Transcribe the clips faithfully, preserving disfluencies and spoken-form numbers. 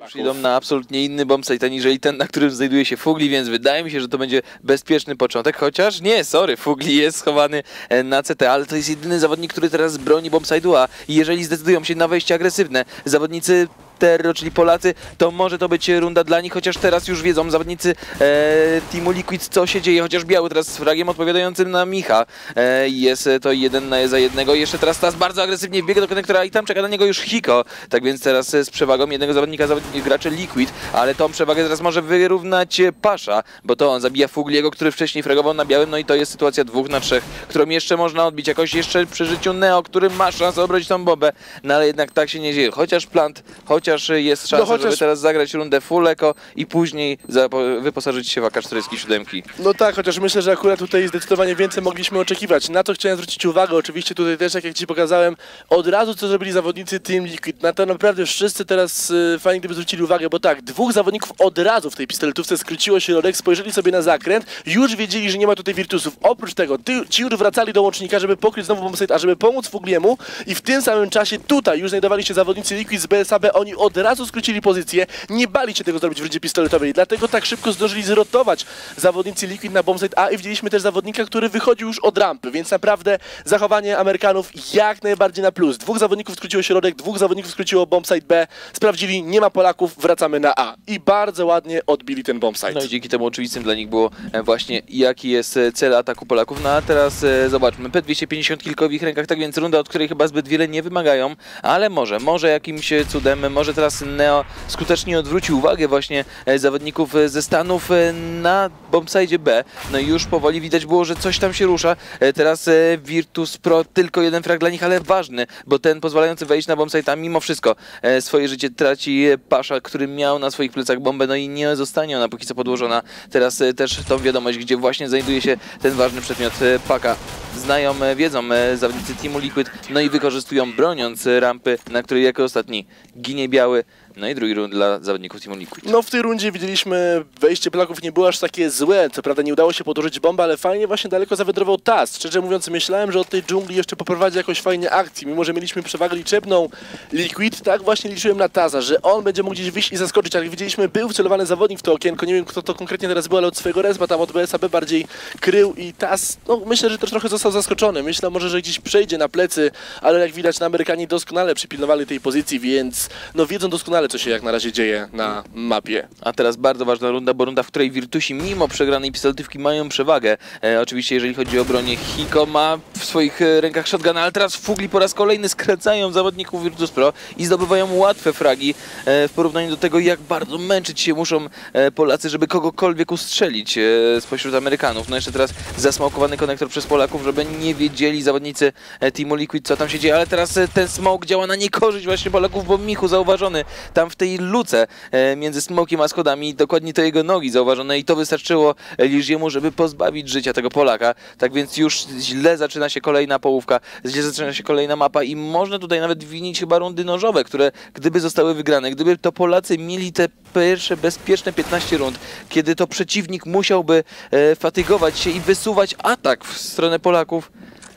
Już idą na absolutnie inny bombsite aniżeli ten, na którym znajduje się Fugli, więc wydaje mi się, że to będzie bezpieczny początek, chociaż nie, sorry, Fugli jest schowany na C T, ale to jest jedyny zawodnik, który teraz broni bombsite'u A i jeżeli zdecydują się na wejście agresywne, zawodnicy Terro, czyli Polacy, to może to być runda dla nich, chociaż teraz już wiedzą zawodnicy e, Teamu Liquid, co się dzieje, chociaż Biały teraz z fragiem odpowiadającym na Micha. E, jest to jeden na, za jednego. Jeszcze teraz Taz bardzo agresywnie wbiega do konektora i tam czeka na niego już Hiko. Tak więc teraz z przewagą jednego zawodnika, zawodnik graczy Liquid, ale tą przewagę teraz może wyrównać Pasza, bo to on zabija Fugliego, który wcześniej fragował na Białym, no i to jest sytuacja dwóch na trzech, którą jeszcze można odbić, jakoś jeszcze przy życiu Neo, który ma szansę obrodzić tą bombę, no ale jednak tak się nie dzieje. Chociaż Plant, chociaż jest szansa, no chociaż... żeby teraz zagrać rundę full eco i później wyposażyć się w A K czterdzieści siedem. No tak, chociaż myślę, że akurat tutaj zdecydowanie więcej mogliśmy oczekiwać. Na to chciałem zwrócić uwagę, oczywiście tutaj też, jak, jak Ci pokazałem, od razu co zrobili zawodnicy Team Liquid. Na to naprawdę wszyscy teraz y, fajnie gdyby zwrócili uwagę, bo tak, dwóch zawodników od razu w tej pistoletówce skróciło środek, spojrzeli sobie na zakręt, już wiedzieli, że nie ma tutaj Virtusów. Oprócz tego, ty, ci już wracali do łącznika, żeby pokryć znowu bombsite, a żeby pomóc Fugliemu i w tym samym czasie tutaj już znajdowali się zawodnicy Liquid z B S A B, oni od razu skrócili pozycję, nie bali się tego zrobić w rundzie pistoletowej, dlatego tak szybko zdążyli zrotować zawodnicy Liquid na bombsite A i widzieliśmy też zawodnika, który wychodził już od rampy, więc naprawdę zachowanie Amerykanów jak najbardziej na plus. Dwóch zawodników skróciło środek, dwóch zawodników skróciło bombsite B, sprawdzili, nie ma Polaków, wracamy na A i bardzo ładnie odbili ten bombsite. No i dzięki temu oczywistym dla nich było właśnie jaki jest cel ataku Polaków. No a teraz e, zobaczmy, P dwieście pięćdziesiąt kilka w ich rękach, tak więc runda, od której chyba zbyt wiele nie wymagają, ale może, może jakimś cudem, może teraz Neo skutecznie odwrócił uwagę właśnie zawodników ze Stanów na bombsite B. No i już powoli widać było, że coś tam się rusza. Teraz Virtus Pro, tylko jeden frag dla nich, ale ważny, bo ten pozwalający wejść na bombsite, a mimo wszystko swoje życie traci Pasza, który miał na swoich plecach bombę, no i nie zostanie ona póki co podłożona. Teraz też tą wiadomość, gdzie właśnie znajduje się ten ważny przedmiot Paka. Znają, wiedzą zawodnicy Teamu Liquid, no i wykorzystują, broniąc rampy, na której jako ostatni ginie Biały. No i drugi rund dla zawodników Teamu Liquid. No w tej rundzie widzieliśmy, wejście Polaków nie było aż takie złe, co prawda nie udało się podłożyć bombę, ale fajnie właśnie daleko zawędrował Taz. Szczerze mówiąc, myślałem, że od tej dżungli jeszcze poprowadzi jakoś fajnie akcji, mimo że mieliśmy przewagę liczebną Liquid, tak właśnie liczyłem na Taza, że on będzie mógł gdzieś wyjść i zaskoczyć, ale widzieliśmy, był wcelowany zawodnik w to okienko, nie wiem kto to konkretnie teraz był, ale od swojego respa tam od B S A B bardziej krył i Taz, no myślę, że też trochę został zaskoczony, myślę może, że gdzieś przejdzie na plecy, ale jak widać na Amerykanie doskonale przypilnowali tej pozycji, więc no wiedzą doskonale, co się jak na razie dzieje na mapie. A teraz bardzo ważna runda, bo runda, w której Virtusi mimo przegranej pistoletówki mają przewagę. E, oczywiście jeżeli chodzi o bronię, Hiko ma w swoich rękach shotgun, ale teraz Fugli po raz kolejny skracają zawodników Virtus Pro i zdobywają łatwe fragi e, w porównaniu do tego, jak bardzo męczyć się muszą e, Polacy, żeby kogokolwiek ustrzelić e, spośród Amerykanów. No jeszcze teraz zasmokowany konektor przez Polaków, żeby nie wiedzieli zawodnicy e, Teamu Liquid, co tam się dzieje, ale teraz e, ten smoke działa na niekorzyść właśnie Polaków, bo Michu zauważony tam w tej luce e, między smokiem a schodami, dokładnie to jego nogi zauważone i to wystarczyło Ligiemu, żeby pozbawić życia tego Polaka. Tak więc już źle zaczyna się kolejna połówka, źle zaczyna się kolejna mapa i można tutaj nawet winić chyba rundy nożowe, które gdyby zostały wygrane, gdyby to Polacy mieli te pierwsze bezpieczne piętnaście rund, kiedy to przeciwnik musiałby e, fatygować się i wysuwać atak w stronę Polaków.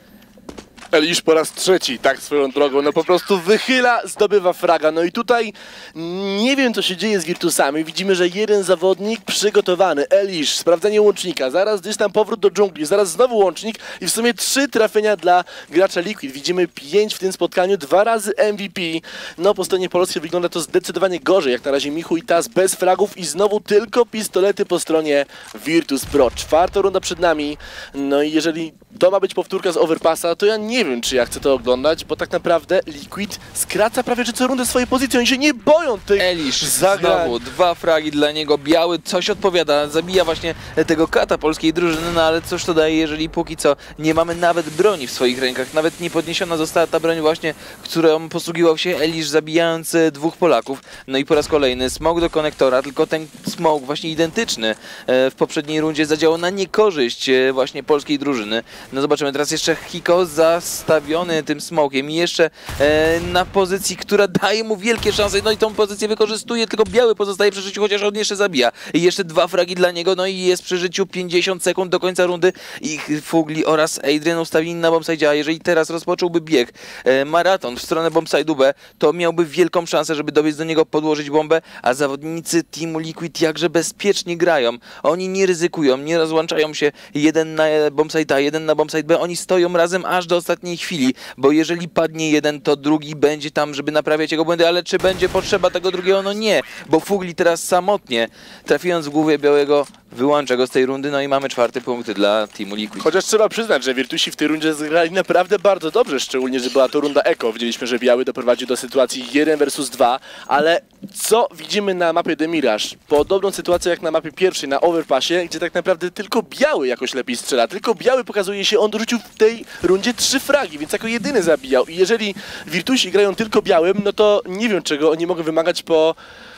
Elisz po raz trzeci, tak swoją drogą, no po prostu wychyla, zdobywa fraga. No i tutaj nie wiem, co się dzieje z Virtusami. Widzimy, że jeden zawodnik przygotowany, Elisz, sprawdzenie łącznika, zaraz gdzieś tam powrót do dżungli, zaraz znowu łącznik i w sumie trzy trafienia dla gracza Liquid. Widzimy pięć w tym spotkaniu, dwa razy M V P. No po stronie polskiej wygląda to zdecydowanie gorzej, jak na razie Michu i Taz bez fragów i znowu tylko pistolety po stronie Virtus Pro. Czwarta runda przed nami, no i jeżeli to ma być powtórka z Overpassa, to ja nie wiem, czy ja chcę to oglądać, bo tak naprawdę Liquid skraca prawie że co rundę swoje pozycje, oni się nie boją tych Elisz zagrań. Znowu dwa fragi dla niego, Biały coś odpowiada, zabija właśnie tego kata polskiej drużyny, no ale cóż to daje, jeżeli póki co nie mamy nawet broni w swoich rękach, nawet nie podniesiona została ta broń właśnie, którą posługiwał się Elisz, zabijając dwóch Polaków. No i po raz kolejny smoke do konektora, tylko ten smoke właśnie identyczny w poprzedniej rundzie zadziałał na niekorzyść właśnie polskiej drużyny. No zobaczymy, teraz jeszcze Hiko za rozstawiony tym smokiem i jeszcze e, na pozycji, która daje mu wielkie szanse, no i tą pozycję wykorzystuje, tylko biały pozostaje przy życiu, chociaż on jeszcze zabija. I jeszcze dwa fragi dla niego, no i jest przy życiu pięćdziesiąt sekund do końca rundy i Fugli oraz Adrian ustawili na bombside, a jeżeli teraz rozpocząłby bieg e, maraton w stronę bombside'u B, to miałby wielką szansę, żeby dobiec do niego, podłożyć bombę, a zawodnicy Teamu Liquid jakże bezpiecznie grają. Oni nie ryzykują, nie rozłączają się jeden na bombside A, jeden na bombside B, oni stoją razem aż do ostatniej chwili, bo jeżeli padnie jeden, to drugi będzie tam, żeby naprawiać jego błędy, ale czy będzie potrzeba tego drugiego? No nie, bo Fugli teraz samotnie, trafiając w głowę białego, wyłącza go z tej rundy, no i mamy czwarty punkt dla Teamu Liquid. Chociaż trzeba przyznać, że Virtusi w tej rundzie zagrali naprawdę bardzo dobrze, szczególnie, że była to runda eko. Widzieliśmy, że biały doprowadził do sytuacji jeden versus dwa, ale co widzimy na mapie The Mirage? Podobną sytuację jak na mapie pierwszej, na Overpassie, gdzie tak naprawdę tylko biały jakoś lepiej strzela. Tylko biały pokazuje się, on dorzucił w tej rundzie trzy fragi, więc jako jedyny zabijał. I jeżeli Virtusi grają tylko białym, no to nie wiem, czego oni mogą wymagać po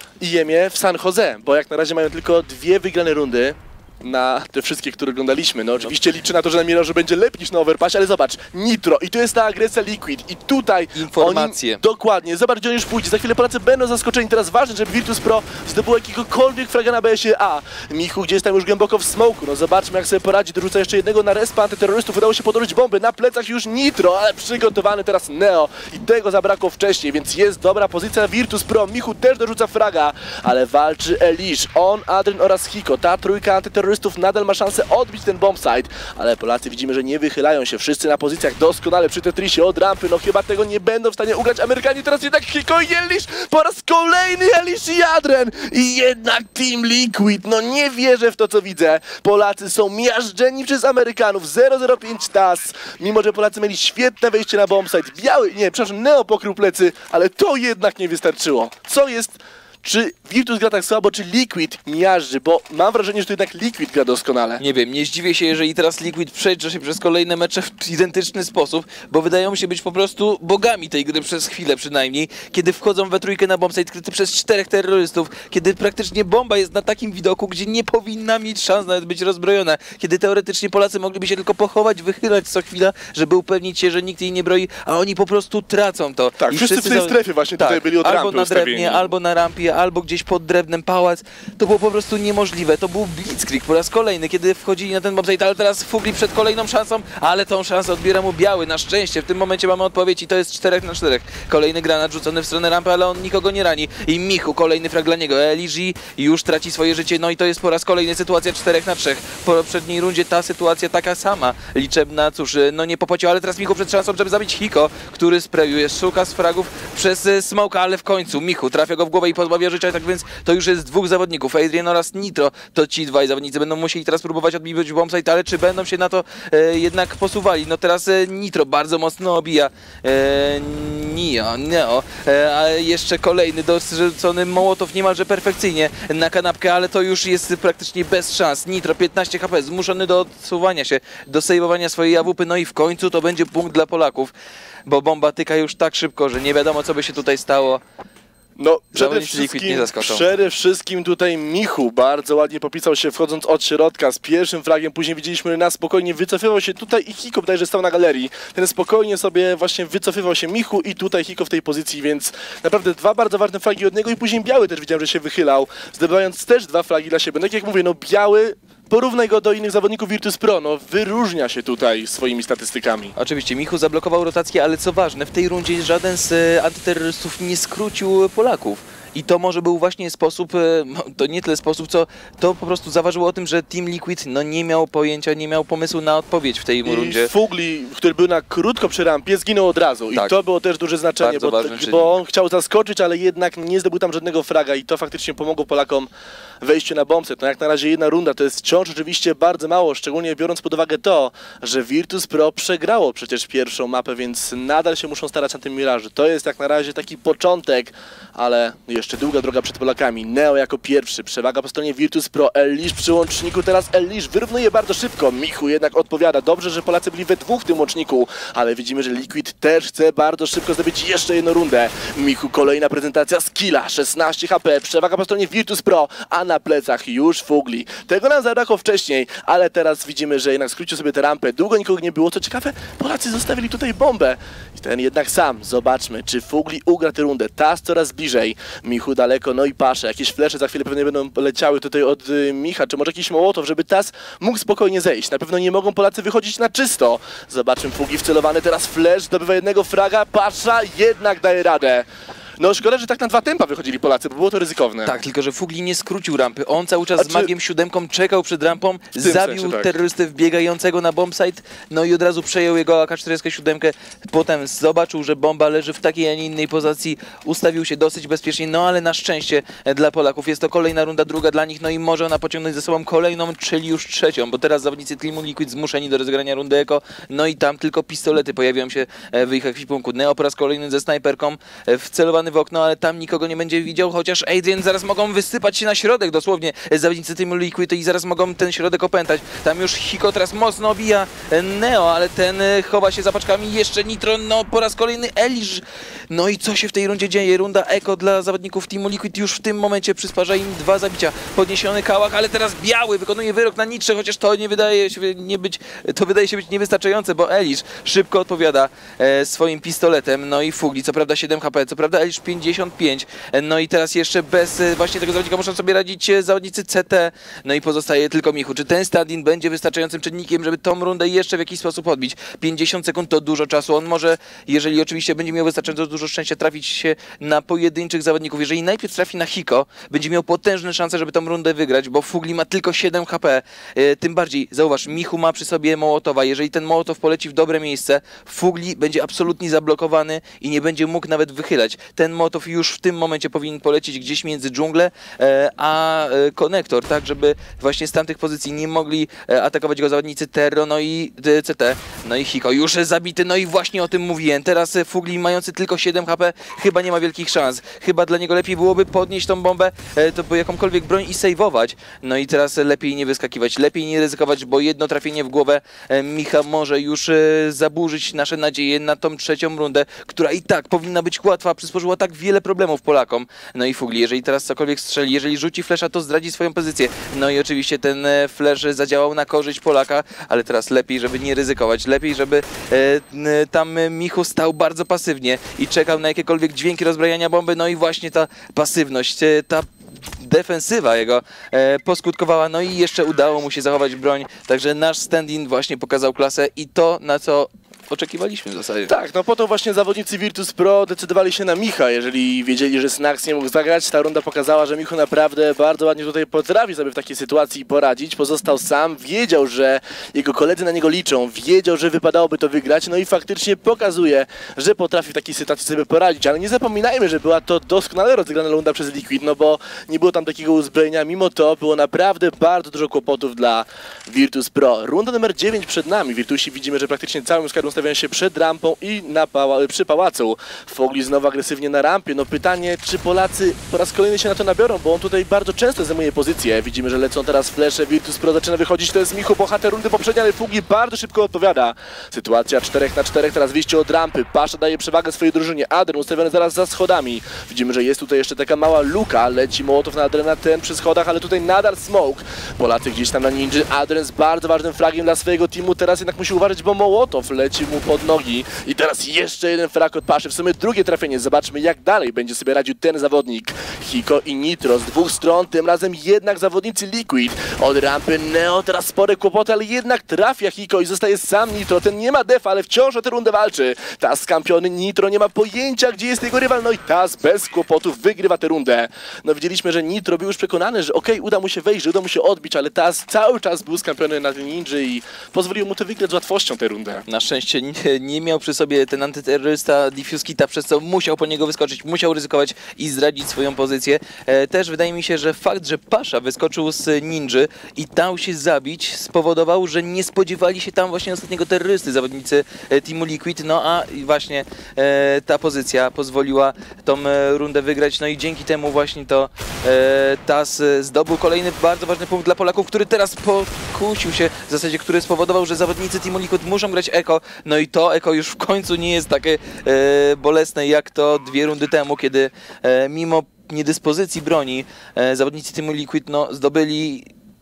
I M ie w San Jose, bo jak na razie mają tylko dwie wygrane rundy na te wszystkie, które oglądaliśmy. No oczywiście liczę na to, że na Mirage będzie lepiej niż na Overpassie, ale zobacz, Nitro i tu jest ta agresja Liquid i tutaj informacje. Oni, dokładnie, zobacz, gdzie on już pójdzie. Za chwilę Polacy będą zaskoczeni. Teraz ważne, żeby Virtus Pro zdobyło jakiegokolwiek fraga na B S ie A. Michu gdzieś tam już głęboko w smoku. No zobaczmy, jak sobie poradzi. Dorzuca jeszcze jednego na respa antyterrorystów. Udało się podłożyć bomby. Na plecach już Nitro, ale przygotowany teraz Neo i tego zabrakło wcześniej, więc jest dobra pozycja Virtus Pro. Michu też dorzuca fraga, ale walczy Elish, on, Adrian oraz Hiko. Ta trójka antyterrorystów nadal ma szansę odbić ten bombsite, ale Polacy widzimy, że nie wychylają się. Wszyscy na pozycjach doskonale przy Tetrisie od rampy. No chyba tego nie będą w stanie ugrać Amerykanie. Teraz jednak Hiko i Elish. Po raz kolejny Elish i Adrian. I jednak Team Liquid. No nie wierzę w to, co widzę. Polacy są miażdżeni przez Amerykanów. zero zero pięć T A S. Mimo, że Polacy mieli świetne wejście na bombsite. Biały, nie, przepraszam, Neo pokrył plecy, ale to jednak nie wystarczyło. Co jest... Czy Virtus gra tak słabo, czy Liquid miażdży? Bo mam wrażenie, że to jednak Liquid gra doskonale. Nie wiem, nie zdziwię się, jeżeli teraz Liquid przejdzie się przez kolejne mecze w identyczny sposób, bo wydają się być po prostu bogami tej gry przez chwilę przynajmniej, kiedy wchodzą we trójkę na bombsite kryty przez czterech terrorystów, kiedy praktycznie bomba jest na takim widoku, gdzie nie powinna mieć szans nawet być rozbrojona, kiedy teoretycznie Polacy mogliby się tylko pochować, wychylać co chwila, żeby upewnić się, że nikt jej nie broi, a oni po prostu tracą to. Tak, I wszyscy, wszyscy w tej strefie właśnie tak, tutaj byli od albo rampy na ustawieni. drewnie, albo na rampie, albo gdzieś pod drewnem pałac. To było po prostu niemożliwe. To był blitzkrieg po raz kolejny, kiedy wchodzili na ten bombsite, ale teraz Fugli przed kolejną szansą, ale tą szansę odbiera mu biały. Na szczęście w tym momencie mamy odpowiedź i to jest czterech na czterech. Kolejny granat rzucony w stronę rampy, ale on nikogo nie rani. I Michu, kolejny frag dla niego. Elishi już traci swoje życie, no i to jest po raz kolejny sytuacja czterech na trzech. Po poprzedniej rundzie ta sytuacja taka sama. Liczebna, cóż, no nie popłacił, ale teraz Michu przed szansą, żeby zabić Hiko, który sprayuje, szuka z fragów przez smoka, ale w końcu Michu trafia go w głowę i pozbawia życia, tak więc to już jest dwóch zawodników, Adrian oraz Nitro. To ci dwaj zawodnicy będą musieli teraz próbować odbić bombsite, ale czy będą się na to e, jednak posuwali? No teraz e, Nitro bardzo mocno obija e, Nio, Neo, e, a jeszcze kolejny dorzucony Mołotow niemalże perfekcyjnie na kanapkę, ale to już jest praktycznie bez szans. Nitro piętnaście H P, zmuszony do odsuwania się, do sejwowania swojej awupy, no i w końcu to będzie punkt dla Polaków, bo bomba tyka już tak szybko, że nie wiadomo, co by się tutaj stało. No, przede Zawodnicy Liquid nie wszystkim, zaskoczą. przede wszystkim tutaj Michu bardzo ładnie popisał się wchodząc od środka z pierwszym fragiem, później widzieliśmy na spokojnie wycofywał się tutaj i Hiko bodajże stał na galerii. Ten spokojnie sobie właśnie wycofywał się Michu i tutaj Hiko w tej pozycji, więc naprawdę dwa bardzo ważne fragi od niego i później biały też widziałem, że się wychylał, zdobywając też dwa fragi dla siebie. No tak jak mówię, no biały, porównaj go do innych zawodników Virtus Pro, no wyróżnia się tutaj swoimi statystykami. Oczywiście Michu zablokował rotację, ale co ważne, w tej rundzie żaden z e, antyterrorystów nie skrócił Polaków. I to może był właśnie sposób, no, to nie tyle sposób, co to po prostu zaważyło o tym, że Team Liquid no, nie miał pojęcia, nie miał pomysłu na odpowiedź w tej rundzie. I Fugli, który był na krótko przy rampie, zginął od razu. Tak. I to było też duże znaczenie, bo, bo on chciał zaskoczyć, ale jednak nie zdobył tam żadnego fraga i to faktycznie pomogło Polakom wejściu na bombset. No jak na razie jedna runda to jest wciąż oczywiście bardzo mało, szczególnie biorąc pod uwagę to, że Virtus Pro przegrało przecież pierwszą mapę, więc nadal się muszą starać na tym Mirażu. To jest jak na razie taki początek, ale jeszcze długa droga przed Polakami. Neo jako pierwszy, przewaga po stronie Virtus Pro, Elish przy łączniku, teraz Elish wyrównuje bardzo szybko. Michu jednak odpowiada. Dobrze, że Polacy byli we dwóch w tym łączniku, ale widzimy, że Liquid też chce bardzo szybko zdobyć jeszcze jedną rundę. Michu, kolejna prezentacja skilla, szesnaście H P, przewaga po stronie Virtus Pro, a na plecach już Fugli. Tego nam zabrakło wcześniej, ale teraz widzimy, że jednak skrócił sobie tę rampę. Długo nikogo nie było. Co ciekawe, Polacy zostawili tutaj bombę. I ten jednak sam. Zobaczmy, czy Fugli ugra tę rundę. Taz coraz bliżej. Michu daleko, no i Pasze. Jakieś flesze za chwilę pewnie będą leciały tutaj od y, Micha, czy może jakiś Mołotow, żeby Taz mógł spokojnie zejść. Na pewno nie mogą Polacy wychodzić na czysto. Zobaczmy, Fugli wcelowany, teraz flash, zdobywa jednego fraga. Pasza jednak daje radę. No szkoda, że tak na dwa tempa wychodzili Polacy, bo było to ryzykowne. Tak, tylko że Fugli nie skrócił rampy. On cały czas A z czy- magiem siódemką czekał przed rampą, tym zabił sensie, tak. terrorystę wbiegającego na bombsite, no i od razu przejął jego A K czterdzieści siedem. Potem zobaczył, że bomba leży w takiej, a nie innej pozycji, ustawił się dosyć bezpiecznie, no ale na szczęście dla Polaków jest to kolejna runda, druga dla nich, no i może ona pociągnąć ze sobą kolejną, czyli już trzecią, bo teraz zawodnicy Teamu Liquid zmuszeni do rozegrania rundy eko, no i tam tylko pistolety pojawiają się w ich ekwipunku. Neo po raz kolejny ze snajperką wcelowany w okno, ale tam nikogo nie będzie widział, chociaż Adrian zaraz mogą wysypać się na środek dosłownie zawodnicy Teamu Liquid i zaraz mogą ten środek opętać. Tam już Hiko teraz mocno obija Neo, ale ten chowa się za paczkami. Jeszcze Nitro, no po raz kolejny Elish. No i co się w tej rundzie dzieje? Runda eko dla zawodników Teamu Liquid już w tym momencie przysparza im dwa zabicia. Podniesiony kałach, ale teraz biały wykonuje wyrok na Nitrze, chociaż to nie wydaje się nie być, to wydaje się być niewystarczające, bo Elish szybko odpowiada e, swoim pistoletem. No i Fugli, co prawda siedem H P, co prawda Elish pięćdziesiąt pięć. No i teraz jeszcze bez e, właśnie tego zawodnika muszą sobie radzić e, zawodnicy C T. No i pozostaje tylko Michu. Czy ten stand-in będzie wystarczającym czynnikiem, żeby tą rundę jeszcze w jakiś sposób odbić? pięćdziesiąt sekund to dużo czasu. On może, jeżeli oczywiście będzie miał wystarczająco dużo szczęścia, trafić się na pojedynczych zawodników. Jeżeli najpierw trafi na Hiko, będzie miał potężne szanse, żeby tą rundę wygrać, bo Fugli ma tylko siedem H P. E, tym bardziej, zauważ, Michu ma przy sobie Mołotowa. Jeżeli ten Mołotow poleci w dobre miejsce, Fugli będzie absolutnie zablokowany i nie będzie mógł nawet wychylać. Ten Mołotow już w tym momencie powinien polecieć gdzieś między dżunglę e, a e, konektor, tak, żeby właśnie z tamtych pozycji nie mogli e, atakować go zawodnicy Terro, no i e, C T, no i Hiko już zabity, no i właśnie o tym mówiłem. Teraz e, Fugli mający tylko siedem H P chyba nie ma wielkich szans. Chyba dla niego lepiej byłoby podnieść tą bombę, e, to by jakąkolwiek broń i sejwować. No i teraz lepiej nie wyskakiwać, lepiej nie ryzykować, bo jedno trafienie w głowę e, Micha może już e, zaburzyć nasze nadzieje na tą trzecią rundę, która i tak powinna być łatwa, przysporzyła tak wiele problemów Polakom. No i Fugli, jeżeli teraz cokolwiek strzeli, jeżeli rzuci flesza, to zdradzi swoją pozycję. No i oczywiście ten e, flesz zadziałał na korzyść Polaka, ale teraz lepiej, żeby nie ryzykować, lepiej, żeby e, n, tam e, Michu stał bardzo pasywnie i czekał na jakiekolwiek dźwięki rozbrajania bomby. No i właśnie ta pasywność, e, ta defensywa jego e, poskutkowała, no i jeszcze udało mu się zachować broń, także nasz stand-in właśnie pokazał klasę i to, na co oczekiwaliśmy w zasadzie. Tak, no po to właśnie zawodnicy Virtus Pro decydowali się na Micha, jeżeli wiedzieli, że Snax nie mógł zagrać. Ta runda pokazała, że Michu naprawdę bardzo ładnie tutaj potrafi sobie w takiej sytuacji poradzić. Pozostał sam, wiedział, że jego koledzy na niego liczą, wiedział, że wypadałoby to wygrać, no i faktycznie pokazuje, że potrafi w takiej sytuacji sobie poradzić, ale nie zapominajmy, że była to doskonale rozegrana runda przez Liquid, no bo nie było tam takiego uzbrojenia, mimo to było naprawdę bardzo dużo kłopotów dla Virtus Pro. Runda numer dziewięć przed nami. Virtusi widzimy, że praktycznie całym składem ustawiają się przed rampą i na pała przy pałacu. Fugli znowu agresywnie na rampie. No pytanie, czy Polacy po raz kolejny się na to nabiorą, bo on tutaj bardzo często zajmuje pozycję. Widzimy, że lecą teraz flesze, Virtus Pro zaczyna wychodzić, to jest Michu, bohater rundy poprzedniej, ale Fugli bardzo szybko odpowiada. Sytuacja czterech na czterech, teraz wyjście od rampy. Pasza daje przewagę swojej drużynie. Adren ustawiony zaraz za schodami. Widzimy, że jest tutaj jeszcze taka mała luka. Leci Mołotow na Adrena, ten przy schodach, ale tutaj nadal smoke. Polacy gdzieś tam na ninja. Adren z bardzo ważnym fragiem dla swojego teamu. Teraz jednak musi uważać, bo Mołotow leci mu pod nogi. I teraz jeszcze jeden frag od Paszy. W sumie drugie trafienie. Zobaczmy, jak dalej będzie sobie radził ten zawodnik. Hiko i Nitro z dwóch stron. Tym razem jednak zawodnicy Liquid. Od rampy Neo teraz spore kłopoty, ale jednak trafia Hiko i zostaje sam Nitro. Ten nie ma defa, ale wciąż o tę rundę walczy. Taz skampiony, Nitro nie ma pojęcia, gdzie jest jego rywal. No i Taz bez kłopotów wygrywa tę rundę. No widzieliśmy, że Nitro był już przekonany, że okej, okay, uda mu się wejść, że uda mu się odbić, ale Taz cały czas był skampiony na ninja i pozwolił mu to wygrać z łatwością tę rundę. Na szczęście nie, nie miał przy sobie ten antyterrorysta Diffuse Kita, przez co musiał po niego wyskoczyć, musiał ryzykować i zdradzić swoją pozycję. E, też wydaje mi się, że fakt, że Pasha wyskoczył z ninży i dał się zabić, spowodował, że nie spodziewali się tam właśnie ostatniego terrorysty zawodnicy e, Teamu Liquid, no a właśnie e, ta pozycja pozwoliła tą e, rundę wygrać, no i dzięki temu właśnie to e, Taz zdobył kolejny bardzo ważny punkt dla Polaków, który teraz pokusił się, w zasadzie, który spowodował, że zawodnicy Teamu Liquid muszą grać Eko, no i to Eko już w końcu nie jest takie e, bolesne jak to dwie rundy temu, kiedy e, mimo niedyspozycji broni e, zawodnicy Teamu Liquid no, zdobyli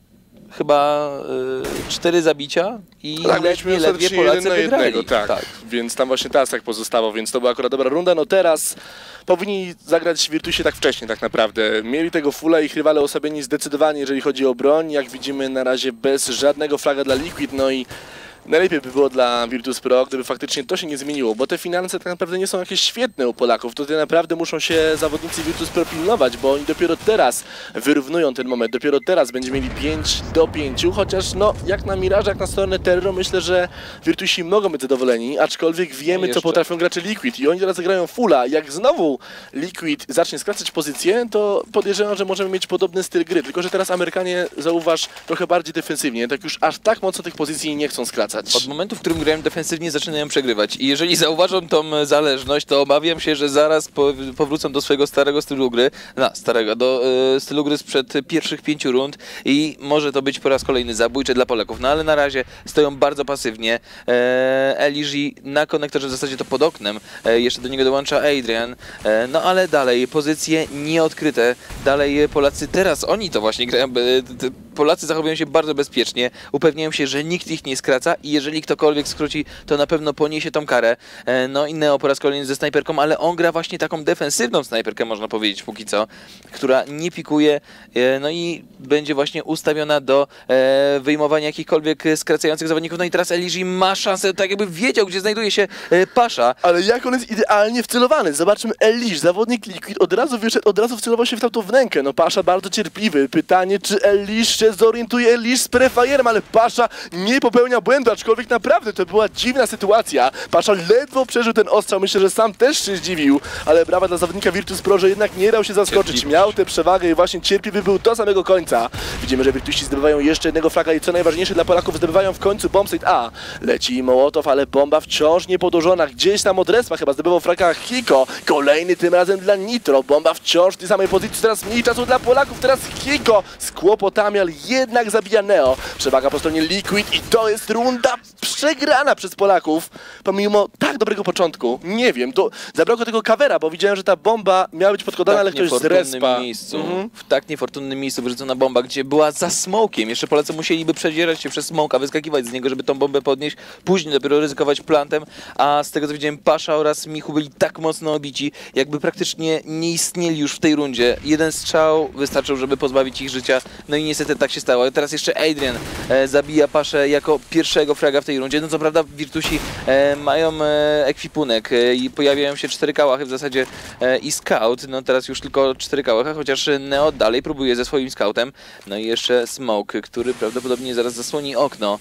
chyba y, cztery zabicia i tak, ledwie, ledwie Polacy jeden na wygrali. jednego, tak. tak. Więc tam właśnie Taz tak pozostało, więc to była akurat dobra runda. No teraz powinni zagrać Virtusi tak wcześnie tak naprawdę. Mieli tego fulla, ich rywale osłabieni zdecydowanie, jeżeli chodzi o broń. Jak widzimy na razie bez żadnego flaga dla Liquid, no i najlepiej by było dla Virtus.pro, gdyby faktycznie to się nie zmieniło, bo te finanse tak naprawdę nie są jakieś świetne u Polaków. Tutaj naprawdę muszą się zawodnicy Virtus.pro pilnować, bo oni dopiero teraz wyrównują ten moment, dopiero teraz będziemy mieli pięć do pięciu, chociaż no jak na Mirage, jak na stronę Terror, myślę, że Virtusi mogą być zadowoleni, aczkolwiek wiemy, co potrafią gracze Liquid i oni teraz grają fulla. Jak znowu Liquid zacznie skracać pozycję, to podejrzewam, że możemy mieć podobny styl gry, tylko że teraz Amerykanie, zauważ, trochę bardziej defensywnie, tak już aż tak mocno tych pozycji nie chcą skracać. Od momentu, w którym grają defensywnie, zaczynają przegrywać. I jeżeli zauważą tą zależność, to obawiam się, że zaraz po, powrócą do swojego starego stylu gry, na starego, do y, stylu gry sprzed pierwszych pięciu rund i może to być po raz kolejny zabójcze dla Polaków. No ale na razie stoją bardzo pasywnie. E, Eligi na konektorze w zasadzie to pod oknem. E, jeszcze do niego dołącza Adrian. E, no ale dalej pozycje nieodkryte. Dalej Polacy teraz, oni to właśnie grają. E, Polacy zachowują się bardzo bezpiecznie. Upewniają się, że nikt ich nie skraca i jeżeli ktokolwiek skróci, to na pewno poniesie tą karę. No i Neo po raz kolejny ze snajperką, ale on gra właśnie taką defensywną snajperkę, można powiedzieć póki co, która nie pikuje, no i będzie właśnie ustawiona do wyjmowania jakichkolwiek skracających zawodników. No i teraz Eligi ma szansę, tak jakby wiedział, gdzie znajduje się Pasha. Ale jak on jest idealnie wcelowany. Zobaczmy, Eligi, zawodnik Liquid, od razu wyszedł, od razu wcelował się w tamtą wnękę. No Pasha bardzo cierpliwy. Pytanie, czy Eligi się zorientuje, Eligi z prefire'em, ale Pasha nie popełnia błędu, aczkolwiek naprawdę to była dziwna sytuacja. Pasha ledwo przeżył ten ostrzał, myślę, że sam też się zdziwił, ale brawa dla zawodnika Virtus.pro, że jednak nie dał się zaskoczyć. Miał tę przewagę i właśnie cierpliwy był do samego końca. Widzimy, że Virtusi zdobywają jeszcze jednego flaga i co najważniejsze dla Polaków, zdobywają w końcu bombsite A. Leci Mołotow, ale bomba wciąż niepodłożona. Gdzieś tam od respa chyba zdobywał flaga Hiko. Kolejny tym razem dla Nitro. Bomba wciąż w tej samej pozycji, teraz mniej czasu dla Polaków. Teraz Hiko z kłopotami, ale jednak zabija Neo. Przewaga po stronie Liquid i to jest runda przegrana przez Polaków, pomimo tak dobrego początku. Nie wiem, to zabrakło tego covera, bo widziałem, że ta bomba miała być podkładana, ale ktoś z respa. Miejscu, mhm. W tak niefortunnym miejscu wyrzucona bomba, gdzie była za smokiem. Jeszcze Polacy musieliby przedzierać się przez smoka, wyskakiwać z niego, żeby tą bombę podnieść, później dopiero ryzykować plantem, a z tego co widziałem, Pasha oraz Michu byli tak mocno obici, jakby praktycznie nie istnieli już w tej rundzie. Jeden strzał wystarczył, żeby pozbawić ich życia, no i niestety tak się stało. A teraz jeszcze Adrian e, zabija Paszę jako pierwszego fraga w tej rundzie. No co prawda Virtusi e, mają e, ekwipunek e, i pojawiają się cztery kałachy w zasadzie e, i scout, no teraz już tylko cztery kałachy, chociaż Neo dalej próbuje ze swoim scoutem. No i jeszcze Smoke, który prawdopodobnie zaraz zasłoni okno.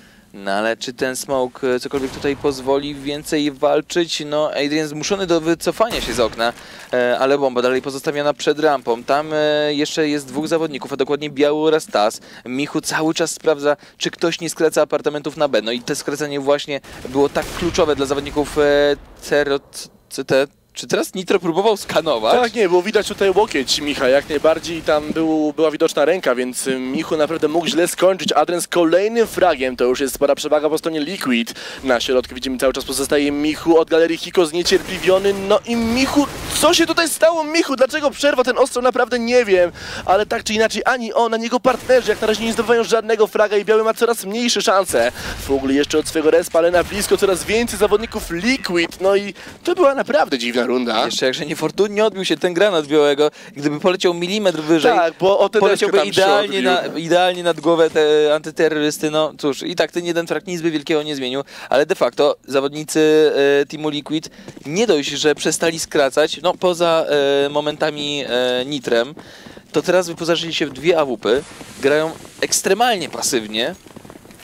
No ale czy ten Smoke cokolwiek tutaj pozwoli więcej walczyć? No Adrian zmuszony do wycofania się z okna, e, ale bomba dalej pozostawiona przed rampą. Tam e, jeszcze jest dwóch zawodników, a dokładnie Biały oraz Taz. Michu cały czas sprawdza, czy ktoś nie skraca apartamentów na B. No i to skracanie właśnie było tak kluczowe dla zawodników e, C T. Czy teraz Nitro próbował skanować? Tak, nie, było widać tutaj łokieć Micha, jak najbardziej tam był, była widoczna ręka, więc Michu naprawdę mógł źle skończyć. Adrian z kolejnym fragiem, to już jest spora przewaga po stronie Liquid. Na środku widzimy cały czas pozostaje Michu od galerii Hiko zniecierpliwiony. No i Michu, co się tutaj stało Michu? Dlaczego przerwa ten ostrzał? Naprawdę nie wiem, ale tak czy inaczej ani on, ani jego partnerzy jak na razie nie zdobywają żadnego fraga i Biały ma coraz mniejsze szanse. Fugli jeszcze od swojego respa, ale na blisko coraz więcej zawodników Liquid, no i to była naprawdę dziwna runda. Jeszcze jakże niefortunnie odbił się ten granat Białego. Gdyby poleciał milimetr wyżej, tak, bo o poleciałby idealnie, na, idealnie nad głowę te antyterrorysty. No cóż, i tak ten jeden frag nic by wielkiego nie zmienił, ale de facto zawodnicy e, Teamu Liquid nie dość, że przestali skracać, no poza e, momentami e, Nitrem, to teraz wyposażyli się w dwie A W P, grają ekstremalnie pasywnie.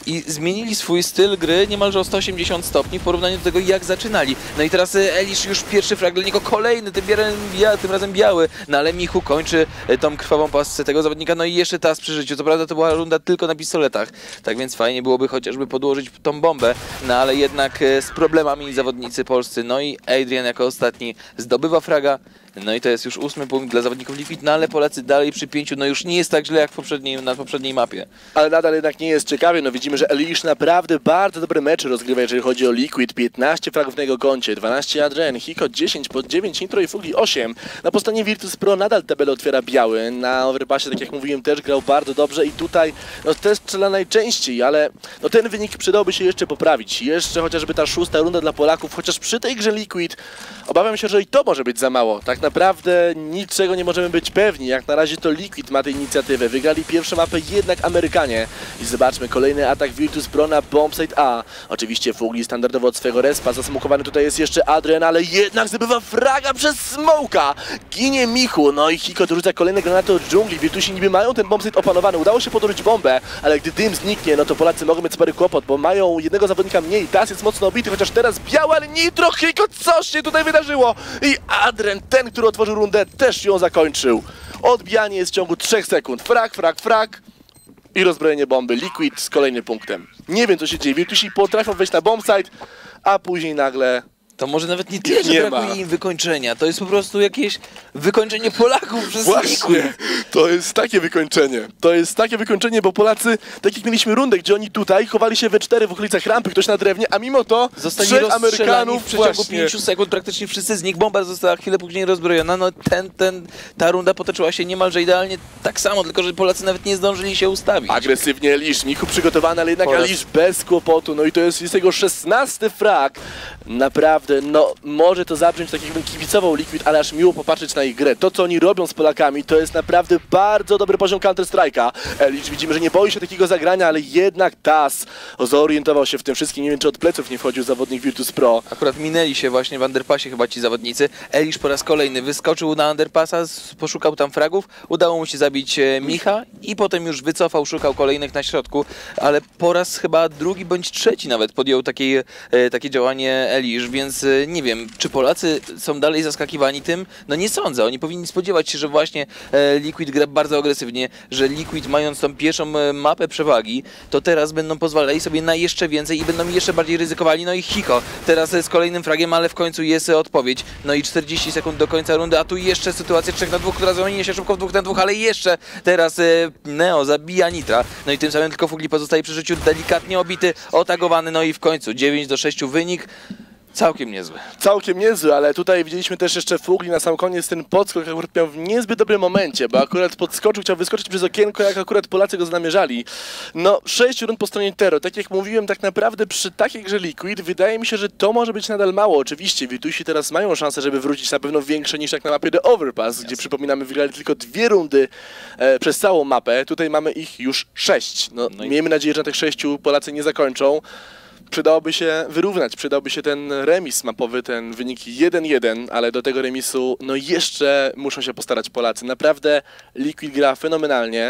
i zmienili swój styl gry niemalże o sto osiemdziesiąt stopni w porównaniu do tego, jak zaczynali. No i teraz e, Elish już pierwszy frag dla niego, kolejny, tym, bia tym razem biały, no ale Michu kończy e, tą krwawą pasce tego zawodnika, no i jeszcze tas przy życiu. Co prawda to była runda tylko na pistoletach, tak więc fajnie byłoby chociażby podłożyć tą bombę, no ale jednak e, z problemami zawodnicy polscy, no i Adrian jako ostatni zdobywa fraga. No i to jest już ósmy punkt dla zawodników Liquid, no ale Polacy dalej przy pięciu, no już nie jest tak źle jak w poprzedniej, na poprzedniej mapie. Ale nadal jednak nie jest ciekawie, no widzimy, że Elish naprawdę bardzo dobre mecze rozgrywa, jeżeli chodzi o Liquid. piętnaście fragów na jego koncie, dwanaście Adrian, Hiko dziesięć, pod dziewięć Nitro i Fugli osiem. Na postanie Virtus Pro nadal tabelę otwiera biały, na Overpassie, tak jak mówiłem, też grał bardzo dobrze i tutaj no też strzela najczęściej, ale no ten wynik przydałby się jeszcze poprawić. Jeszcze chociażby ta szósta runda dla Polaków, chociaż przy tej grze Liquid obawiam się, że i to może być za mało. Tak naprawdę niczego nie możemy być pewni. Jak na razie to Liquid ma tę inicjatywę. Wygrali pierwszą mapę jednak Amerykanie. I zobaczmy, kolejny atak Virtus Pro na bombsite A. Oczywiście Fugli standardowo od swojego respa. Zasmokowany tutaj jest jeszcze Adrian, ale jednak zdobywa fraga przez smoka. Ginie Michu. No i Hiko dorzuca kolejne granaty od dżungli. Virtusi niby mają ten bombsite opanowany. Udało się podłożyć bombę, ale gdy dym zniknie, no to Polacy mogą mieć spory kłopot, bo mają jednego zawodnika mniej. Tas jest mocno obity, chociaż teraz biały, ale Nitro, Hiko, coś się tutaj wydarzyło. I Adrian, ten, który otworzył rundę, też ją zakończył. Odbijanie jest w ciągu trzech sekund. Frag, frag, frag i rozbrojenie bomby. Liquid z kolejnym punktem. Nie wiem, co się dzieje. Virtusi potrafią wejść na bombsite, a później nagle... To może nawet nie tyle, że nie brakuje ma. im wykończenia, to jest po prostu jakieś wykończenie Polaków przez Właśnie, Liquid. to jest takie wykończenie. To jest takie wykończenie, bo Polacy, tak jak mieliśmy rundę, gdzie oni tutaj chowali się we cztery w okolicach rampy, ktoś na drewnie, a mimo to Zostali trzech rozstrzelani Amerykanów w przeciągu właśnie... pięciu sekund, praktycznie wszyscy z nich. Bomba została chwilę później rozbrojona. No ten, ten, ta runda potoczyła się niemalże idealnie tak samo, tylko że Polacy nawet nie zdążyli się ustawić. Agresywnie Elish, Michu przygotowany, ale jednak Po raz- Elish bez kłopotu, no i to jest, jest jego szesnasty frag. Naprawdę, no może to zabrzmieć tak, jakbym kibicował Liquid, ale aż miło popatrzeć na ich grę. To, co oni robią z Polakami, to jest naprawdę bardzo dobry poziom Counter-Strike'a. Elish widzimy, że nie boi się takiego zagrania, ale jednak Tas zorientował się w tym wszystkim. Nie wiem, czy od pleców nie wchodził zawodnik Virtus Pro. Akurat minęli się właśnie w underpassie chyba ci zawodnicy. Elish po raz kolejny wyskoczył na underpassa, s- poszukał tam fragów, udało mu się zabić e, Micha i potem już wycofał, szukał kolejnych na środku, ale po raz chyba drugi bądź trzeci nawet podjął takie, e, takie działanie Elish, więc e, nie wiem, czy Polacy są dalej zaskakiwani tym? No nie sądzę, oni powinni spodziewać się, że właśnie e, Liquid gra bardzo agresywnie, że Liquid mając tą pierwszą e, mapę przewagi, to teraz będą pozwalali sobie na jeszcze więcej i będą jeszcze bardziej ryzykowali. No i Hiko teraz e, z kolejnym fragiem, ale w końcu jest e, odpowiedź. No i czterdzieści sekund do końca rundy, a tu jeszcze sytuacja trzech na dwóch, która zamieni się szybko w dwóch na dwóch, ale jeszcze teraz e, Neo zabija Nitra. No i tym samym tylko Fugli pozostaje przy życiu, delikatnie obity, otagowany, no i w końcu dziewięć do sześciu wynik. Całkiem niezły. Całkiem niezły, ale tutaj widzieliśmy też jeszcze Fugli na sam koniec ten podskok, akurat miał w niezbyt dobrym momencie, bo akurat podskoczył, chciał wyskoczyć przez okienko, jak akurat Polacy go znamierzali. No, sześć rund po stronie Tero. Tak jak mówiłem, tak naprawdę przy takiej grze Liquid wydaje mi się, że to może być nadal mało. Oczywiście Virtusi teraz mają szansę, żeby wrócić na pewno większe niż jak na mapie The Overpass, gdzie przypominamy, wygrali tylko dwie rundy e, przez całą mapę. Tutaj mamy ich już sześć. No, No i- miejmy nadzieję, że na tych sześciu Polacy nie zakończą. Przydałoby się wyrównać, przydałby się ten remis mapowy, ten wynik jeden jeden, ale do tego remisu no jeszcze muszą się postarać Polacy. Naprawdę Liquid gra fenomenalnie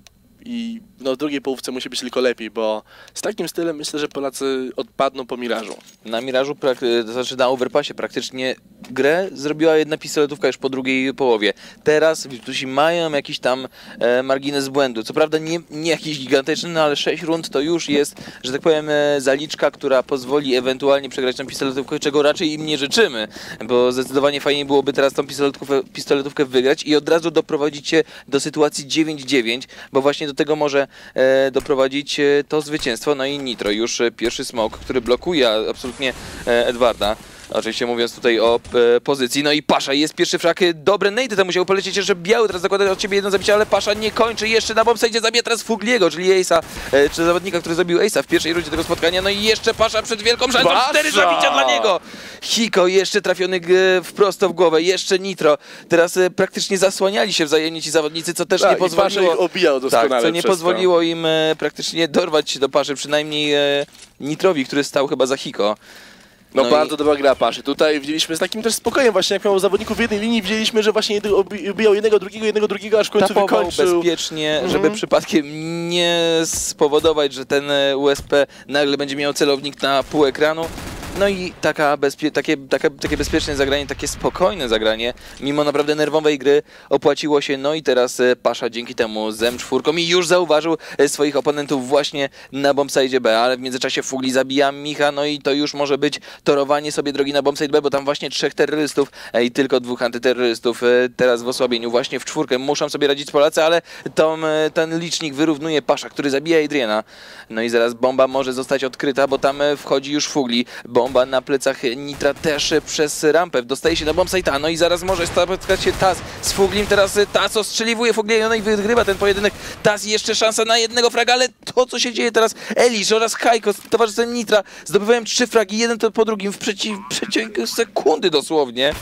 i no w drugiej połówce musi być tylko lepiej, bo z takim stylem myślę, że Polacy odpadną po Mirażu. Na Mirażu, prak- to znaczy na Overpassie praktycznie grę zrobiła jedna pistoletówka już po drugiej połowie. Teraz Virtusi mają jakiś tam e, margines błędu. Co prawda nie, nie jakiś gigantyczny, no ale sześć rund to już jest, że tak powiem, e, zaliczka, która pozwoli ewentualnie przegrać tą pistoletówkę, czego raczej im nie życzymy, bo zdecydowanie fajniej byłoby teraz tą pistoletówkę, pistoletówkę wygrać i od razu doprowadzić się do sytuacji dziewięć dziewięć, bo właśnie do tego może e, doprowadzić e, to zwycięstwo. No i Nitro, już e, pierwszy smoke, który blokuje absolutnie e, Edwarda. Oczywiście mówiąc tutaj o e, pozycji. No i Pasza, jest pierwszy frak. Dobre nade tam musiał polecieć, jeszcze biały teraz zakłada od ciebie jedno zabicie, ale Pasza nie kończy. Jeszcze na bombsite zabija teraz Fugliego, czyli Ace'a, e, czy zawodnika, który zabił Ace'a w pierwszej rundzie tego spotkania. No i jeszcze Pasza przed wielką szansą. Pasza! Cztery zabicia dla niego. Hiko jeszcze trafiony e, wprost w głowę. Jeszcze Nitro. Teraz e, praktycznie zasłaniali się wzajemnie ci zawodnicy, co też Tak, nie i Pasza pozwoliło... ich obijał doskonale Tak, co nie przez to. pozwoliło im e, praktycznie dorwać się do Paszy, przynajmniej e, Nitrowi, który stał chyba za Hiko. No, No bardzo i... dobra gra Paszy. Tutaj widzieliśmy z takim też spokojem właśnie, jak miał zawodników w jednej linii, widzieliśmy, że właśnie jedy- obi- ubijał jednego, drugiego, jednego, drugiego, aż w końcu tapował wykończył. bezpiecznie, Mhm. żeby przypadkiem nie spowodować, że ten e, U S P nagle będzie miał celownik na pół ekranu. No i taka bezpie takie, taka, takie bezpieczne zagranie, takie spokojne zagranie, mimo naprawdę nerwowej gry opłaciło się. No i teraz e, Pasza dzięki temu z M cztery i już zauważył e, swoich oponentów właśnie na bombsite B, ale w międzyczasie Fugli zabija Micha, no i to już może być torowanie sobie drogi na bombsite B, bo tam właśnie trzech terrorystów e, i tylko dwóch antyterrorystów e, teraz w osłabieniu, właśnie w czwórkę muszą sobie radzić Polacy, ale tom, e, ten licznik wyrównuje Pasza, który zabija Adriana. No i zaraz bomba może zostać odkryta, bo tam e, wchodzi już Fugli. Bomba na plecach Nitra też przez rampę. Dostaje się na bombsite'a, no i zaraz może spotkać się Taz z Fuglim. Teraz Taz ostrzeliwuje Fugliego, no i wygrywa ten pojedynek. Taz jeszcze szansa na jednego fraga, ale to co się dzieje teraz, Elish oraz Hajko z towarzystwem Nitra zdobywają trzy fragi, jeden to po drugim w przeci przeciągu sekundy dosłownie.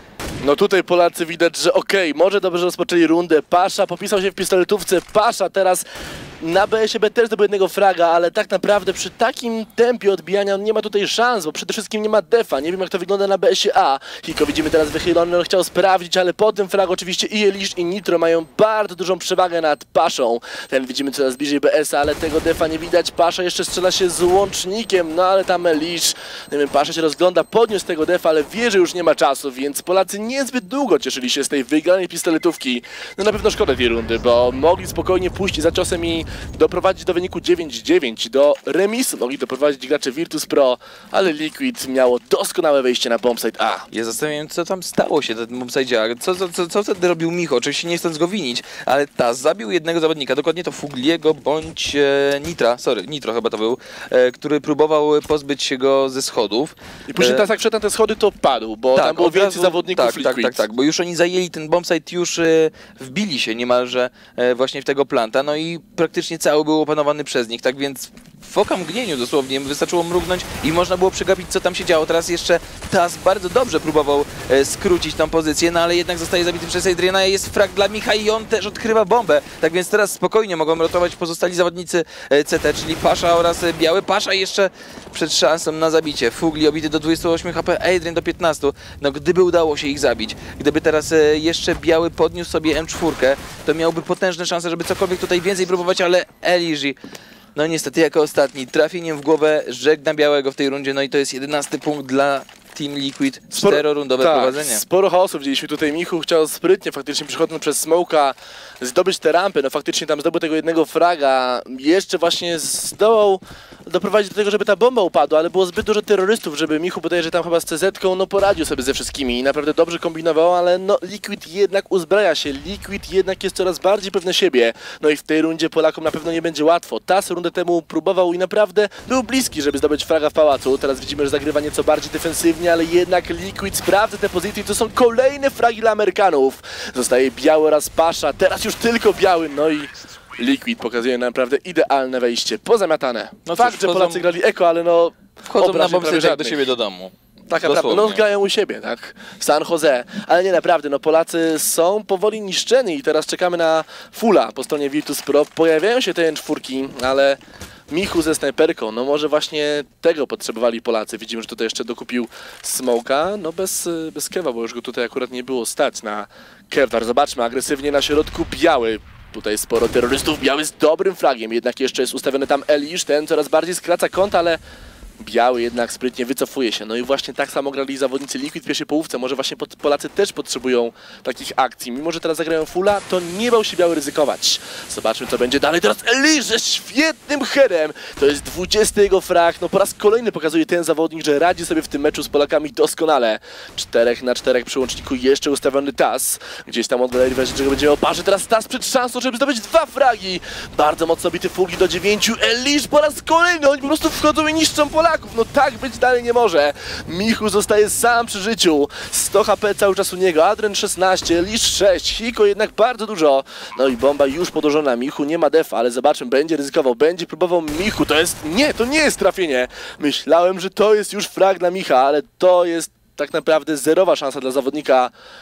No tutaj Polacy widać, że okej, okay, może dobrze rozpoczęli rundę. Pasza popisał się w pistoletówce. Pasza teraz na B S B też do jednego fraga, ale tak naprawdę przy takim tempie odbijania on nie ma tutaj szans, bo przede wszystkim nie ma defa. Nie wiem jak to wygląda na B S A. Hiko widzimy teraz wychylony, on chciał sprawdzić, ale po tym fragu oczywiście i Elish i Nitro mają bardzo dużą przewagę nad Paszą. Ten widzimy coraz bliżej B S A, ale tego defa nie widać. Pasza jeszcze strzela się z łącznikiem, no ale tam Elish, nie wiem, Pasza się rozgląda, podniósł tego defa, ale wie, że już nie ma czasu, więc Polacy niezbyt długo cieszyli się z tej wygranej pistoletówki. No na pewno szkoda tej rundy, bo mogli spokojnie pójść za ciosem i doprowadzić do wyniku dziewięć dziewięć, do remisu mogli doprowadzić gracze Virtus Pro, ale Liquid miało doskonałe wejście na bombsite A. Ja zastanawiam się, co tam stało się na tym bombsite A. Co, co, co, co wtedy robił Micho? Oczywiście nie chcąc go winić, ale Taz zabił jednego zawodnika, dokładnie to Fugliego bądź e, Nitra, sorry, Nitro chyba to był, e, który próbował pozbyć się go ze schodów. I później E, Taz jak wszedł na te schody, to padł, bo tak, tam było od razu- więcej zawodników tak, Liquid. tak, tak, tak, bo już oni zajęli ten bombsite, już e, wbili się niemalże e, właśnie w tego planta, no i praktycznie cały był opanowany przez nich, tak więc w okamgnieniu dosłownie wystarczyło mrugnąć i można było przegapić, co tam się działo. Teraz jeszcze Taz bardzo dobrze próbował e, skrócić tą pozycję, no ale jednak zostaje zabity przez Adriana. Jest frag dla Micha i on też odkrywa bombę, tak więc teraz spokojnie mogą ratować pozostali zawodnicy e, C T, czyli Pasza oraz e, Biały. Pasza jeszcze przed szansą na zabicie. Fugli obity do dwudziestu ośmiu H P, Adrian do piętnastu. No gdyby udało się ich zabić, gdyby teraz e, jeszcze Biały podniósł sobie M cztery, to miałby potężne szanse, żeby cokolwiek tutaj więcej próbować, ale Elish no niestety jako ostatni trafieniem w głowę żegna Białego w tej rundzie, no i to jest jedenasty punkt dla Team Liquid, czterorundowe tak, prowadzenie. Sporo chaosu widzieliśmy tutaj. Michu chciał sprytnie, faktycznie przechodząc przez smoka, zdobyć te rampy, no faktycznie tam zdobył tego jednego fraga, jeszcze właśnie zdołał doprowadzić do tego, żeby ta bomba upadła, ale było zbyt dużo terrorystów, żeby Michu, bodajże że tam chyba z C Z-ką, no poradził sobie ze wszystkimi i naprawdę dobrze kombinował, ale no Liquid jednak uzbraja się, Liquid jednak jest coraz bardziej pewny siebie, no i w tej rundzie Polakom na pewno nie będzie łatwo. Taz rundę temu próbował i naprawdę był bliski, żeby zdobyć fraga w pałacu, teraz widzimy, że zagrywa nieco bardziej defensywnie, ale jednak Liquid sprawdza te pozycje i to są kolejne fragi dla Amerykanów. Zostaje Biały oraz Pasza, teraz już tylko Biały, no i Liquid pokazuje naprawdę idealne wejście, pozamiatane. No Fakt, cóż, że wchodzą- Polacy grali eko, ale no Wchodzą na obrażeń bombsite prawie jak do żadnych. siebie do domu. Tak naprawdę, no Dosłownie. grają u siebie, tak? W San Jose, ale nie naprawdę, no Polacy są powoli niszczeni i teraz czekamy na Fula po stronie Virtus Pro. Pojawiają się te N cztery, ale Michu ze snajperką, no może właśnie tego potrzebowali Polacy. Widzimy, że tutaj jeszcze dokupił Smoka, no bez, bez Kewa, bo już go tutaj akurat nie było stać na Kewar. Zobaczmy, agresywnie na środku Biały. Tutaj sporo terrorystów, Biały z dobrym fragiem, jednak jeszcze jest ustawiony tam Elish, ten coraz bardziej skraca kąt, ale Biały jednak sprytnie wycofuje się. No i właśnie tak samo grali zawodnicy Liquid w pierwszej połówce. Może właśnie pod, Polacy też potrzebują takich akcji. Mimo że teraz zagrają fulla, to nie bał się Biały ryzykować. Zobaczmy, co będzie dalej. Teraz Elish ze świetnym headem. To jest dwudziesty jego frag. No po raz kolejny pokazuje ten zawodnik, że radzi sobie w tym meczu z Polakami doskonale. Czterech na czterech przy łączniku jeszcze ustawiony Taz. Gdzieś tam od galerii że będzie miał parze. Teraz Taz przed szansą, żeby zdobyć dwa fragi. Bardzo mocno bity Fugi do dziewięciu. Elish po raz kolejny. Oni po prostu wchodzą i niszczą Polaków. No tak być dalej nie może. Michu zostaje sam przy życiu. sto H P cały czas u niego. Adren szesnaście, Elish sześć. Hiko jednak bardzo dużo. No i bomba już podłożona. Michu nie ma defa, ale zobaczymy. Będzie ryzykował. Będzie próbował Michu. To jest... Nie, to nie jest trafienie. Myślałem, że to jest już frag dla Micha, ale to jest tak naprawdę zerowa szansa dla zawodnika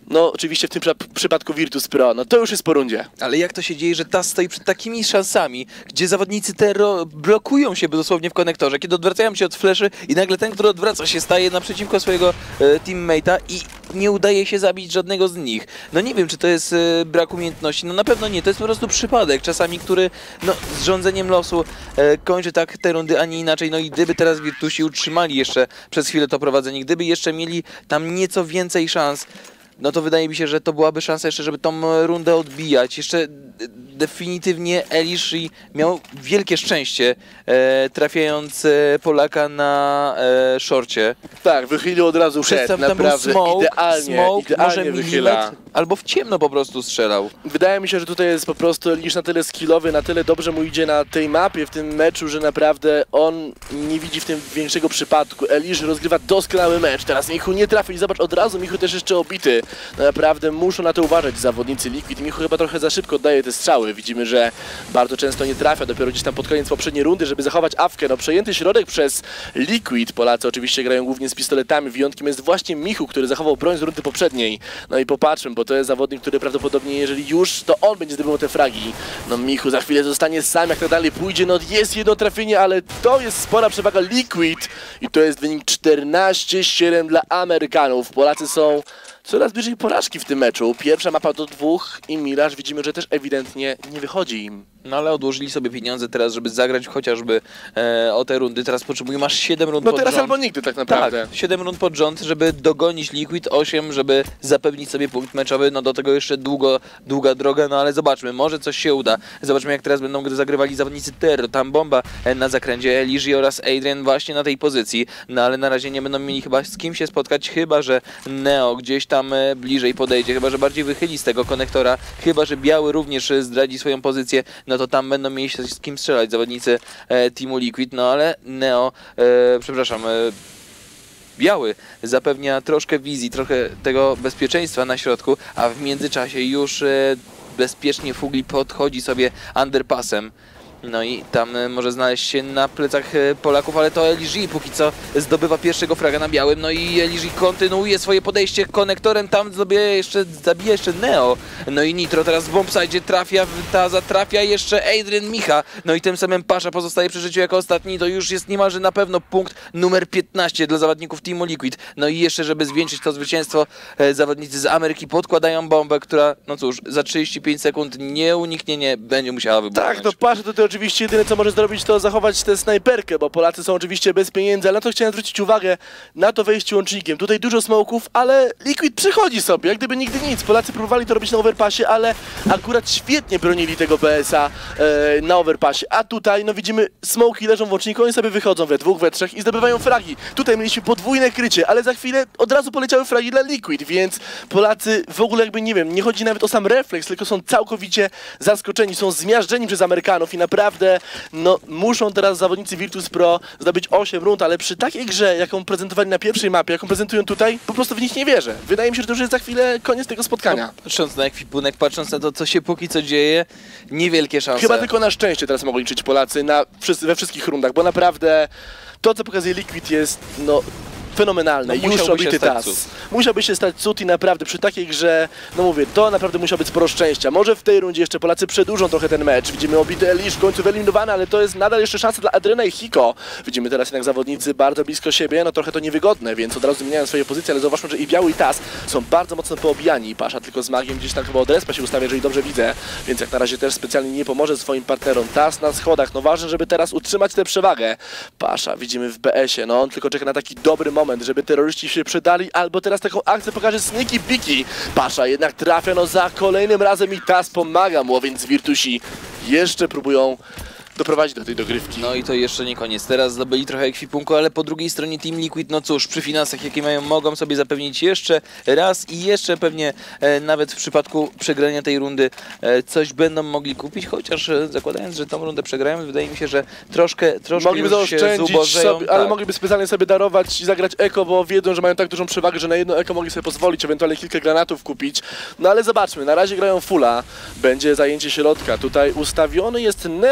No oczywiście w tym przy przypadku Virtus Pro, no to już jest po rundzie. Ale jak to się dzieje, że T A S stoi przed takimi szansami, gdzie zawodnicy Terro blokują się dosłownie w konektorze, kiedy odwracają się od fleszy i nagle ten, który odwraca się, staje naprzeciwko swojego e, teammate'a i nie udaje się zabić żadnego z nich. No nie wiem, czy to jest e, brak umiejętności, no na pewno nie, to jest po prostu przypadek, czasami, który no, z rządzeniem losu e, kończy tak te rundy, a nie inaczej. No i gdyby teraz Virtusi utrzymali jeszcze przez chwilę to prowadzenie, gdyby jeszcze mieli tam nieco więcej szans, no to wydaje mi się, że to byłaby szansa jeszcze, żeby tą rundę odbijać. Jeszcze definitywnie Elishi miał wielkie szczęście, e, trafiając e, Polaka na e, szorcie. Tak, wychylił od razu przed, Tam, tam był naprawdę smoke, idealnie, smoke idealnie może wychyla. milimetr, albo w ciemno po prostu strzelał. Wydaje mi się, że tutaj jest po prostu Elish na tyle skillowy, na tyle dobrze mu idzie na tej mapie, w tym meczu, że naprawdę on nie widzi w tym większego przypadku. Elish rozgrywa doskonały mecz, teraz Michu nie trafi i zobacz, od razu Michu też jeszcze obity. No naprawdę muszą na to uważać zawodnicy Liquid. Michu chyba trochę za szybko oddaje te strzały. Widzimy, że bardzo często nie trafia, dopiero gdzieś tam pod koniec poprzedniej rundy, żeby zachować awkę. No przejęty środek przez Liquid. Polacy oczywiście grają głównie z pistoletami. Wyjątkiem jest właśnie Michu, który zachował broń z rundy poprzedniej. No i popatrzmy, bo to jest zawodnik, który prawdopodobnie, jeżeli już, to on będzie zdobywał te fragi. No Michu za chwilę zostanie sam, jak tak dalej pójdzie. No jest jedno trafienie, ale to jest spora przewaga Liquid. I to jest wynik czternaście siedem dla Amerykanów. Polacy są coraz bliżej porażki w tym meczu. Pierwsza mapa do dwóch i Mirage widzimy, że też ewidentnie nie wychodzi im. No ale odłożyli sobie pieniądze teraz, żeby zagrać chociażby e, o te rundy. Teraz potrzebują aż siedem rund No pod teraz rząd. albo nigdy tak naprawdę. Tak, siedem rund pod rząd, żeby dogonić Liquid, osiem, żeby zapewnić sobie punkt meczowy. No do tego jeszcze długo, długa droga, no ale zobaczmy, może coś się uda. Zobaczmy, jak teraz będą gdy zagrywali zawodnicy Terro. Tam bomba na zakręcie, Elishi oraz Adrian właśnie na tej pozycji. No ale na razie nie będą mieli chyba z kim się spotkać, chyba że Neo gdzieś tam bliżej podejdzie, chyba że bardziej wychyli z tego konektora, chyba że Biały również zdradzi swoją pozycję, no to tam będą mieli się z kim strzelać zawodnicy e, Teamu Liquid, no ale Neo, e, przepraszam, e, Biały zapewnia troszkę wizji, trochę tego bezpieczeństwa na środku, a w międzyczasie już e, bezpiecznie Fugli podchodzi sobie underpassem. No i tam e, może znaleźć się na plecach e, Polaków, ale to Elishi póki co zdobywa pierwszego fraga na białym. No i Elishi kontynuuje swoje podejście konektorem, tam zabija jeszcze, zabija jeszcze Neo. No i Nitro teraz w bombsite trafia, ta zatrafia jeszcze Adrian Micha. No i tym samym Pasza pozostaje przy życiu jako ostatni. To już jest niemalże na pewno punkt numer piętnaście dla zawodników Teamu Liquid. No i jeszcze, żeby zwieńczyć to zwycięstwo, e, zawodnicy z Ameryki podkładają bombę, która, no cóż, za trzydzieści pięć sekund nieuniknienie będzie musiała wybuchnąć. Tak, to Pasza to, to oczywiście jedyne co może zrobić, to zachować tę snajperkę, bo Polacy są oczywiście bez pieniędzy, ale na to chciałem zwrócić uwagę, na to wejście łącznikiem. Tutaj dużo smoków, ale Liquid przychodzi sobie, jak gdyby nigdy nic. Polacy próbowali to robić na overpassie, ale akurat świetnie bronili tego B S a e, na overpassie. A tutaj, no widzimy, smoki leżą w łączniku, oni sobie wychodzą we dwóch, we trzech i zdobywają fragi. Tutaj mieliśmy podwójne krycie, ale za chwilę od razu poleciały fragi dla Liquid, więc Polacy w ogóle jakby, nie wiem, nie chodzi nawet o sam refleks, tylko są całkowicie zaskoczeni, są zmiażdżeni przez Amerykanów i naprawdę, no, muszą teraz zawodnicy Virtus Pro zdobyć osiem rund, ale przy takiej grze, jaką prezentowali na pierwszej mapie, jaką prezentują tutaj, po prostu w nich nie wierzę. Wydaje mi się, że to już jest za chwilę koniec tego spotkania. No, patrząc na ekwipunek, patrząc na to, co się póki co dzieje, niewielkie szanse. Chyba tylko na szczęście teraz mogą liczyć Polacy na, we wszystkich rundach, bo naprawdę to, co pokazuje Liquid, jest, no, fenomenalne. No, już obity T A S. Musiałby się stać cud i naprawdę przy takiej grze, no mówię, to naprawdę musiał być sporo szczęścia. Może w tej rundzie jeszcze Polacy przedłużą trochę ten mecz. Widzimy obity Elish, w końcu wyeliminowany, ale to jest nadal jeszcze szansa dla Adriana i Hiko. Widzimy teraz jednak zawodnicy bardzo blisko siebie, no trochę to niewygodne, więc od razu zmieniają swoje pozycje, ale zauważmy, że i Biały i T A S są bardzo mocno poobijani. Pasza tylko z magiem gdzieś tam chyba od respa się ustawia, jeżeli dobrze widzę, więc jak na razie też specjalnie nie pomoże swoim partnerom. T A S na schodach, no ważne, żeby teraz utrzymać tę przewagę. Pasza widzimy w B S ie, no on tylko czeka na taki dobry moment, żeby terroryści się przydali, albo teraz taką akcję pokaże Sneaky Piki. Pasza jednak trafia, no za kolejnym razem i T A S pomaga mu, więc Virtusi jeszcze próbują doprowadzić do tej dogrywki. No i to jeszcze nie koniec. Teraz zdobyli trochę ekwipunku, ale po drugiej stronie Team Liquid, no cóż, przy finansach jakie mają, mogą sobie zapewnić jeszcze raz i jeszcze pewnie e, nawet w przypadku przegrania tej rundy e, coś będą mogli kupić, chociaż e, zakładając, że tą rundę przegrają, wydaje mi się, że troszkę, troszkę mogliby już się zaoszczędzić zubożeją, sobie, ale tak. mogliby specjalnie sobie darować i zagrać eko, bo wiedzą, że mają tak dużą przewagę, że na jedno eko mogli sobie pozwolić, ewentualnie kilka granatów kupić. No ale zobaczmy, na razie grają fulla, będzie zajęcie środka. Tutaj ustawiony jest Neo na razie za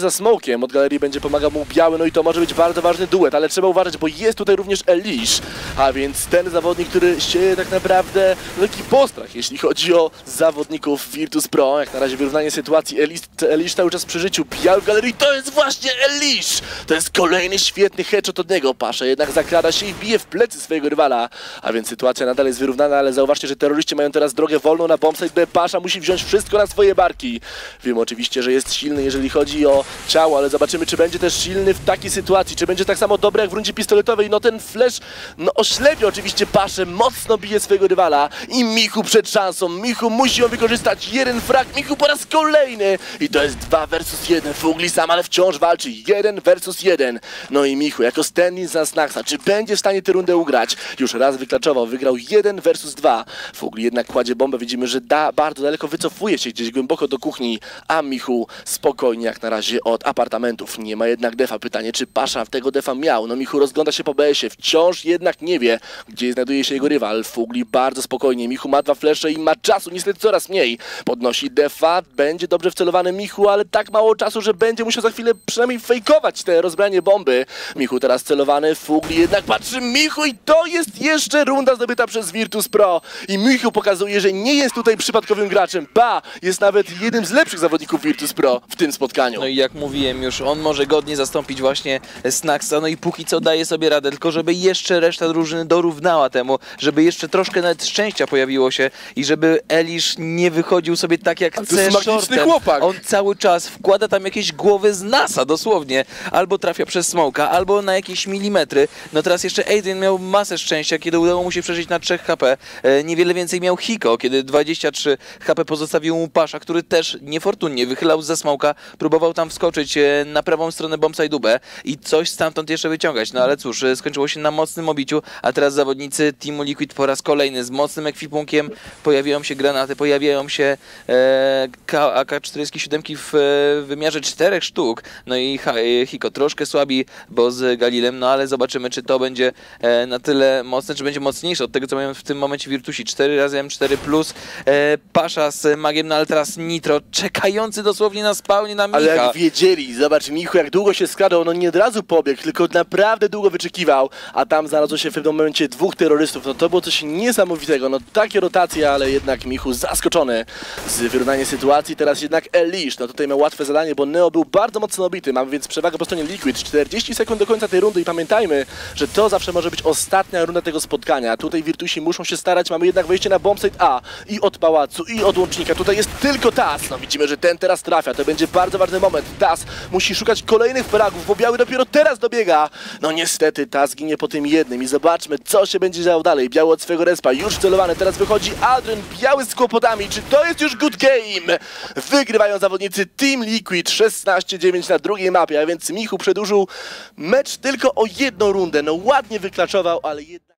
za smokiem. Od galerii będzie pomagał mu biały, no i to może być bardzo ważny duet, ale trzeba uważać, bo jest tutaj również Elish, a więc ten zawodnik, który sieje tak naprawdę taki postrach, jeśli chodzi o zawodników Virtus Pro. Jak na razie wyrównanie sytuacji, Elish, Elish cały czas przy życiu, biały w galerii, to jest właśnie Elish! To jest kolejny świetny headshot od niego. Pasza jednak zakrada się i bije w plecy swojego rywala, a więc sytuacja nadal jest wyrównana, ale zauważcie, że terroryści mają teraz drogę wolną na bombsite B. Pasza musi wziąć wszystko na swoje barki. Wiem oczywiście, że jest silny, jeżeli chodzi o ciało, ale zobaczymy, czy będzie też silny w takiej sytuacji, czy będzie tak samo dobry jak w rundzie pistoletowej. No ten flash, no oślepia oczywiście Paszę, mocno bije swojego rywala i Michu przed szansą. Michu musi ją wykorzystać. Jeden frag, Michu po raz kolejny i to jest dwa versus jeden. Fugli sam, ale wciąż walczy. Jeden versus jeden. No i Michu jako stand-in za Snacksa, czy będzie w stanie tę rundę ugrać? Już raz wyklaczował, wygrał jeden versus dwa. Fugli jednak kładzie bombę, widzimy, że da bardzo daleko, wycofuje się gdzieś głęboko do kuchni, a Michu spokojnie jak na razie od apartamentów. Nie ma jednak defa. Pytanie, czy Pasza tego defa miał? No Michu rozgląda się po B S ie, wciąż jednak nie wie, gdzie znajduje się jego rywal. Fugli bardzo spokojnie, Michu ma dwa flesze i ma czasu, niestety coraz mniej. Podnosi defa, będzie dobrze wcelowany Michu, ale tak mało czasu, że będzie musiał za chwilę przynajmniej fejkować te rozbranie bomby. Michu teraz celowany, Fugli jednak patrzy, Michu i to jest jeszcze runda zdobyta przez Virtus Pro. I Michu pokazuje, że nie jest tutaj przypadkowym graczem, ba, jest nawet jednym z lepszych zawodników Virtus Pro w tym spotkaniu. No i jak mówiłem już, on może godnie zastąpić właśnie Snacksa, no i póki co daje sobie radę, tylko żeby jeszcze reszta drużyny dorównała temu, żeby jeszcze troszkę nawet szczęścia pojawiło się i żeby Elish nie wychodził sobie tak jak chce shortem. Chłopak. On cały czas wkłada tam jakieś głowy z nasa dosłownie, albo trafia przez smoka, albo na jakieś milimetry. No teraz jeszcze Adrian miał masę szczęścia, kiedy udało mu się przeżyć na trzech H P. E, niewiele więcej miał Hiko, kiedy dwadzieścia trzy H P pozostawił mu Pasza, który też niefortunnie wychylał za smoka, próbował tam wskoczyć e, na prawą stronę bombsite'u B i coś stamtąd jeszcze wyciągać. No ale cóż, e, skończyło się na mocnym obiciu, a teraz zawodnicy Teamu Liquid po raz kolejny z mocnym ekwipunkiem, pojawiają się granaty, pojawiają się e, A K czterdzieści siedem w e, wymiarze czterech sztuk. No i ha, e, Hiko troszkę słabi, bo z Galilem, no ale zobaczymy, czy to będzie e, na tyle mocne, czy będzie mocniejsze od tego, co mają w tym momencie Virtusi. cztery razy M cztery plus e, Pasza z magiem, no ale teraz Nitro, czekający dosłownie na spawnie na Micha. Ale jak wiedzieli, zobacz Michu, jak długo się skradał, no nie od razu pobiegł, tylko naprawdę długo wyczekiwał, a tam znalazło się w pewnym momencie dwóch terrorystów. No to było coś niesamowitego, no takie rotacje, ale jednak Michu zaskoczony z wyrównania sytuacji. Teraz jednak Elish, no tutaj miał łatwe zadanie, bo Neo był bardzo mocno obity, mamy więc przewagę po stronie Liquid. czterdzieści sekund do końca tej rundy i pamiętajmy, że to zawsze może być ostatnia runda tego spotkania. Tutaj Virtusi muszą się starać, mamy jednak wejście na bombsite A i od pałacu, i od łącznika. Tutaj jest tylko Taz, no widzimy, że ten teraz trafia, to będzie bardzo ważny moment. Taz musi szukać kolejnych fragów, bo biały dopiero teraz dobiega. No niestety Taz ginie po tym jednym i zobaczmy, co się będzie działo dalej. Biały od swojego respa, już celowany, teraz wychodzi Adrian, biały z kłopotami. Czy to jest już good game? Wygrywają zawodnicy Team Liquid szesnaście dziewięć na drugiej mapie, a więc Michu przedłużył mecz tylko o jedną rundę. No ładnie wyklaczował, ale jednak...